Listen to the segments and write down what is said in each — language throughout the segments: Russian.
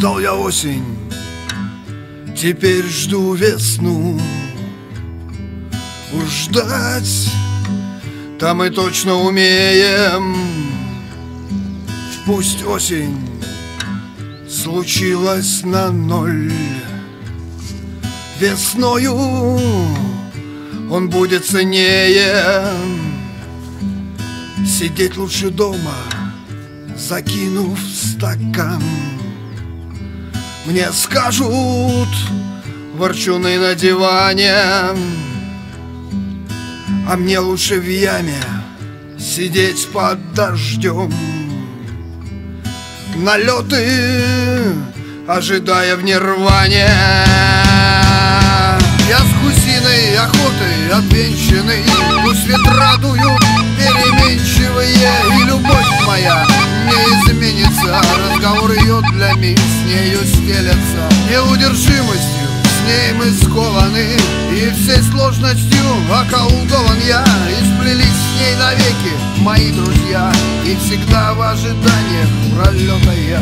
Ждал я осень, теперь жду весну. Уж ждать там мы точно умеем. Пусть осень случилась на ноль, весною он будет ценнее. Сидеть лучше дома, закинув стакан. Мне скажут ворчуны на диване, а мне лучше в яме сидеть под дождем. Налеты, ожидая в нирване. Я с гусиной охотой обвенчанный, пусть ветра дуют переменчивые, и любовь моя не изменится. Разговор ее для меня с нею стелется. Неудержимостью с ней мы скованы, и всей сложностью околдован я. И сплелись с ней навеки мои друзья, и всегда в ожиданиях пролета я.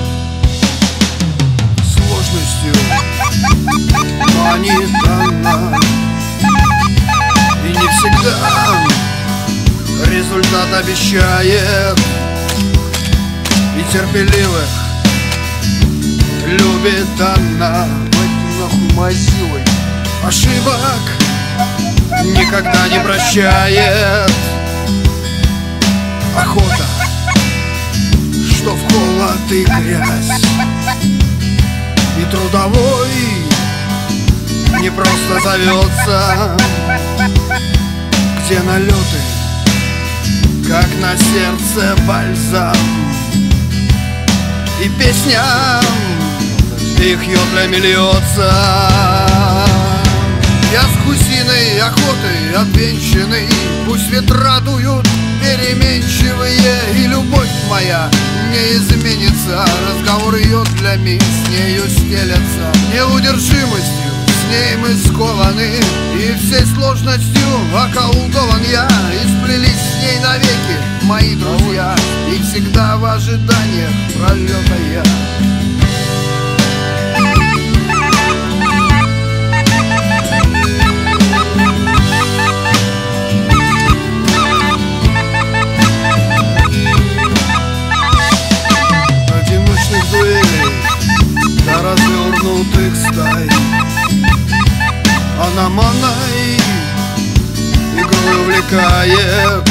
Сложностью манит она, и не всегда результат обещает. И терпеливых любит она. Нахуй моей силой ошибок никогда не прощает. Охота, что в холод и грязь, и трудовой не просто зовется, где налеты, как на сердце бальзам, и песня их ёдлями льется. Я с гусиной охотой обвенчанный, пусть ветра дуют переменчивые, и любовь моя не изменится. Разговор ее для меня с нею стелется. Неудержимостью с ней мы скованы, и всей сложностью околдован я. И сплелись с ней навеки мои друзья, и всегда в ожиданиях пролета я. До развернутых стай она манной игрой увлекает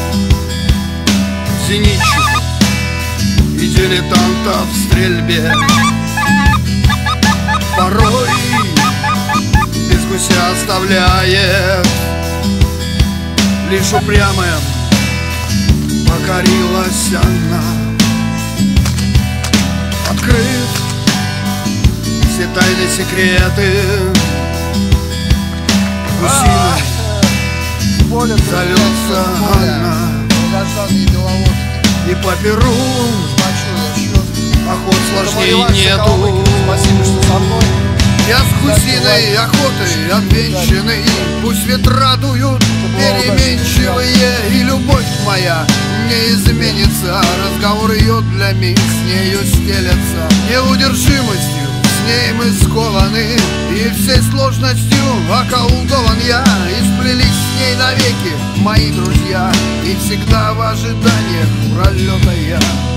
зенитчиков и дилетантов в стрельбе. Порой без гуся оставляет, лишь упрямым покорилась она. Открыв все тайны, секреты, гусиной зовется она. И по перу охот сложнее нету. Спасибо, что со мной. Я с гусиной охотой обвенчанный, пусть ветра дуют переменчивые, и любовь моя не изменится. Разговор ее для меня с нею стелется. Неудержимостью с ней мы скованы, и всей сложностью околдован я. И сплелись с ней навеки мои друзья, и всегда в ожиданиях пролета я.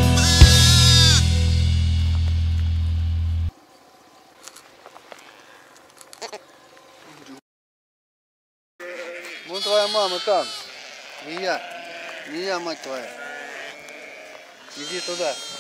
Вон твоя мама там. Не я, мать твоя. Иди туда.